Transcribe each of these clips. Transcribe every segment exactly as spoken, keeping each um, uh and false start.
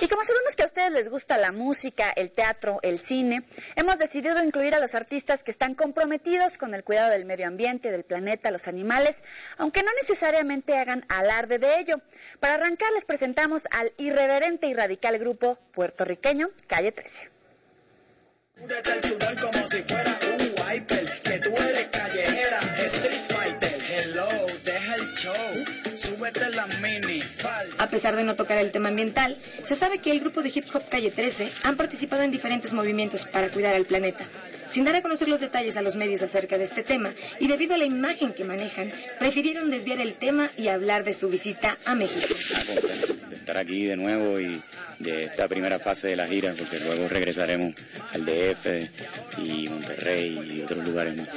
Y como sabemos que a ustedes les gusta la música, el teatro, el cine, hemos decidido incluir a los artistas que están comprometidos con el cuidado del medio ambiente, del planeta, los animales, aunque no necesariamente hagan alarde de ello. Para arrancar les presentamos al irreverente y radical grupo puertorriqueño Calle trece. Desde el sudor como si fuera un wiper, que tú eres callejera, street fighter, hello, deja el show, súbete la mini falda. A pesar de no tocar el tema ambiental, se sabe que el grupo de hip hop Calle trece han participado en diferentes movimientos para cuidar al planeta. Sin dar a conocer los detalles a los medios acerca de este tema, y debido a la imagen que manejan, prefirieron desviar el tema y hablar de su visita a México. De estar aquí de nuevo y de esta primera fase de la gira, porque luego regresaremos al D F y Monterrey y otros lugares más.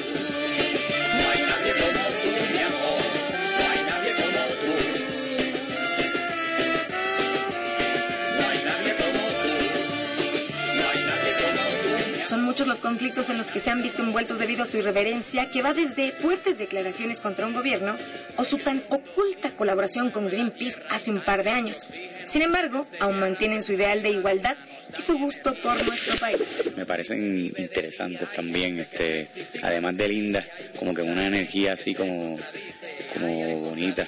Son muchos los conflictos en los que se han visto envueltos debido a su irreverencia, que va desde fuertes declaraciones contra un gobierno o su tan oculta colaboración con Greenpeace hace un par de años. Sin embargo, aún mantienen su ideal de igualdad y su gusto por nuestro país. Me parecen interesantes también, este, además de lindas, como que una energía así como, como bonita.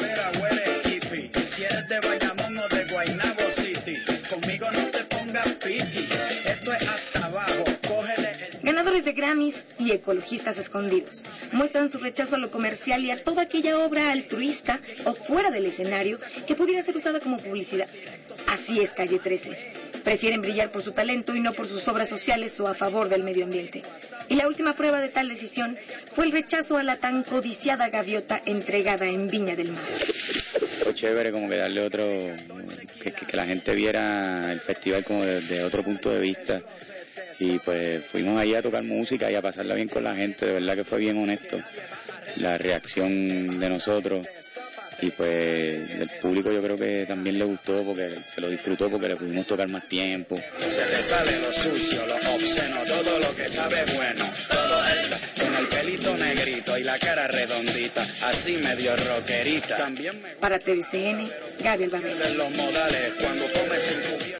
Si eres de Bayamón o de Guaynabo City, conmigo no te pongas piqui, esto es hasta abajo, cógele el... Ganadores de Grammys y ecologistas escondidos muestran su rechazo a lo comercial y a toda aquella obra altruista o fuera del escenario que pudiera ser usada como publicidad. Así es Calle trece. Prefieren brillar por su talento y no por sus obras sociales o a favor del medio ambiente. Y la última prueba de tal decisión fue el rechazo a la tan codiciada gaviota entregada en Viña del Mar. Fue chévere como que darle otro, que, que, que la gente viera el festival como de, de otro punto de vista. Y pues fuimos ahí a tocar música y a pasarla bien con la gente, de verdad que fue bien honesto la reacción de nosotros. Y pues el público yo creo que también le gustó porque se lo disfrutó porque le pudimos tocar más tiempo. Se te sale lo sucio, lo obsceno, todo lo que sabe bueno, todo el, con el pelito negrito y la cara redondita, así medio rockerita. También me... Para T V C N, Gabriel Barrera. Los modales cuando comes sin